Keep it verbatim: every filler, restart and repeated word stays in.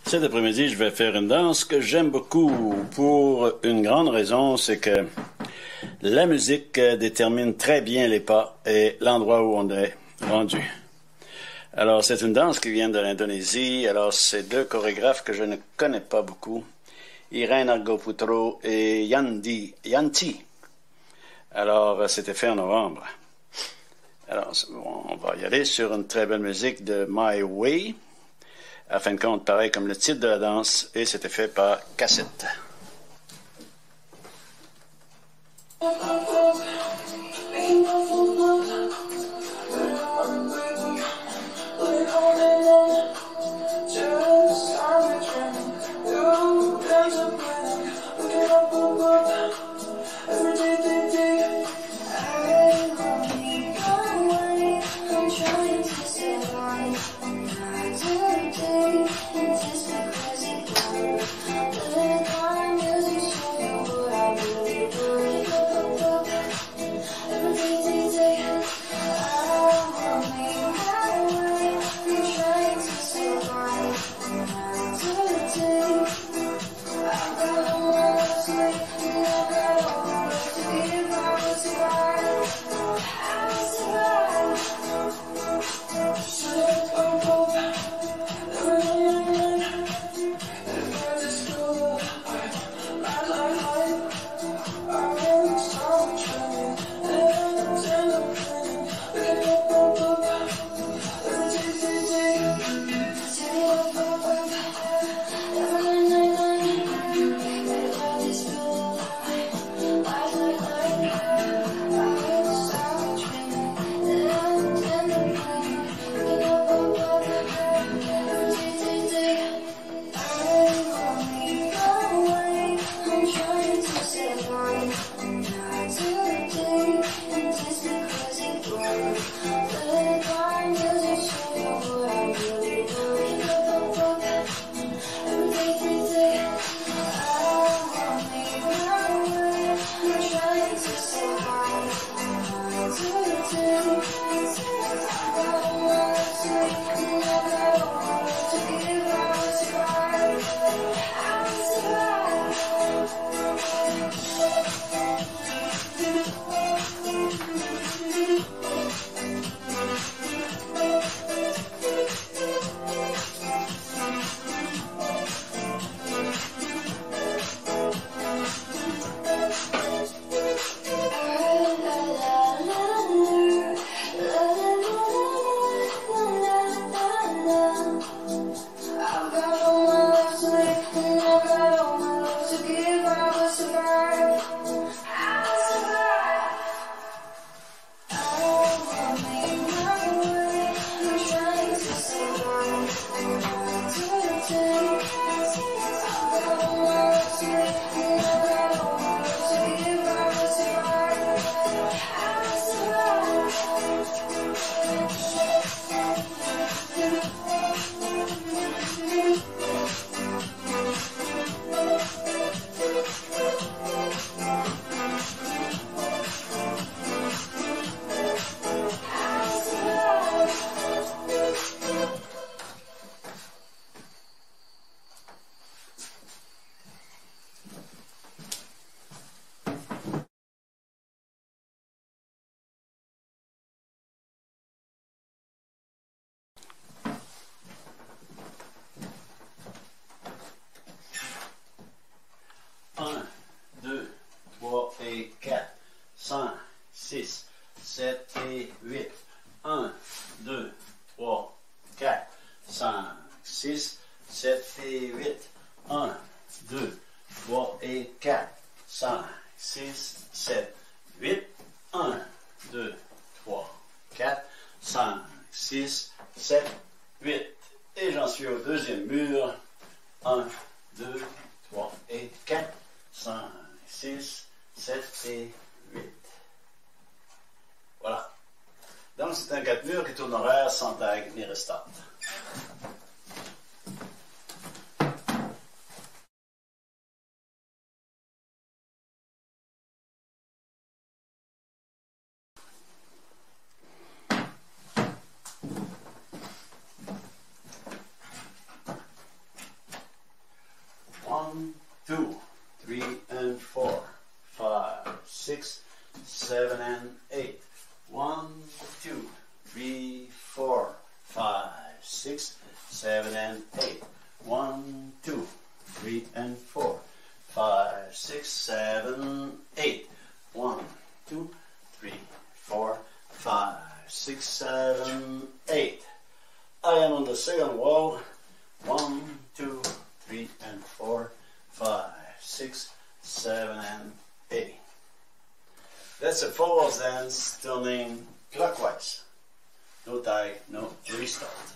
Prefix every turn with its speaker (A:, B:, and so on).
A: Cet après-midi, je vais faire une danse que j'aime beaucoup pour une grande raison, c'est que la musique détermine très bien les pas et l'endroit où on est rendu. Alors, c'est une danse qui vient de l'Indonésie. Alors, c'est deux chorégraphes que je ne connais pas beaucoup, Irene Argoputro et Yanti. Yanti. Alors, c'était fait en novembre. Alors, on va y aller sur une très belle musique de My Way. À fin de compte, pareil comme le titre de la danse, et c'était fait par cassette. un, deux, trois et quatre, cinq, six, sept et huit. un, deux, trois, quatre, cinq, six, sept et huit. un, deux, trois et quatre, cinq, six, sept, huit. un, deux, trois, quatre, cinq, six, sept, huit. Et j'en suis au deuxième mur. un, deux, trois et quatre, cinq, six, sept et huit. Voilà. Donc c'est un quatre murs qui tourne horaire sans tag ni restart. One, two, three, and four, five, six, seven, and eight. One, two, three, four, five, six, seven, and eight. One, two, three, and four, five, six, seven, eight. One, two, three, four, five, six, seven, eight. I am on the second wall. One, two, three, and four, five, six, seven, and eight. That's a full dance turning clockwise. No tie, no restart.